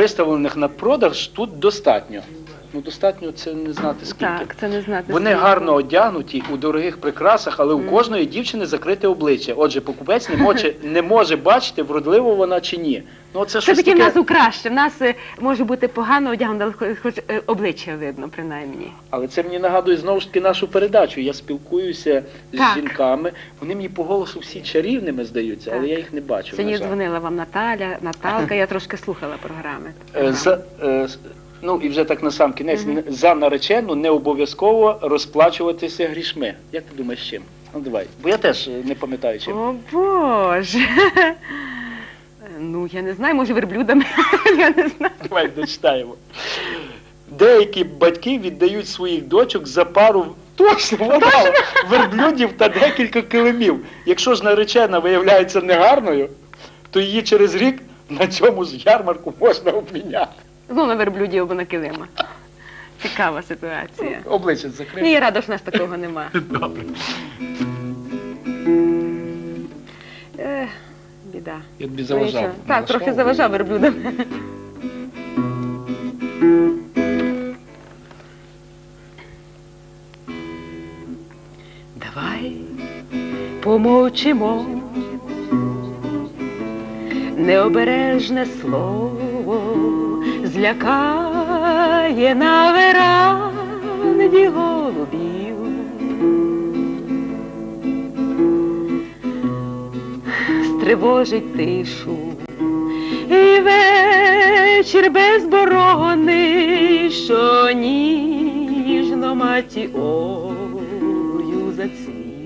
виставлених на продаж тут достатньо. Ну, достатньо це не знати скільки. Так, це не знати. Вони скільки. гарно одягнуті, у дорогих прикрасах, але у кожної дівчини закрите обличчя. Отже, покупець не може бачити, вродлива вона чи ні. Ну, це щось Все-таки в таке. нас краще. В нас може бути погано одягнено, але хоч обличчя видно, принаймні. Але це мені нагадує знову ж таки нашу передачу. Я спілкуюся з Так. жінками. Вони мені по голосу всі чарівними здаються, але я їх не бачу. Сьогодні на жаль. дзвонила вам Наталка, я трошки слухала програми. Ну і вже так на сам кінець, за наречену не обов'язково розплачуватися грішми. Як ти думаєш, чим? Ну давай, бо я теж не пам'ятаю чим. О, Боже! Ну, я не знаю, може верблюдами, я не знаю. Давай дочитаємо. Деякі батьки віддають своїх дочок за пару, точно, вгадала, верблюдів та декілька килимів. Якщо ж наречена виявляється негарною, то її через рік на цьому ж ярмарку можна обміняти. Знову на верблюдів або на килима. Цікава ситуація. Обличчя закрив. Ні, я рада, що в нас такого нема. Добре. Біда. Я тобі заважав. Так, трохи заважав верблюдам. Давай помовчимо, необережне слово злякає на веранді голубів. Стривожить тишу і вечір безборонний, що ніжно матіою зацвів.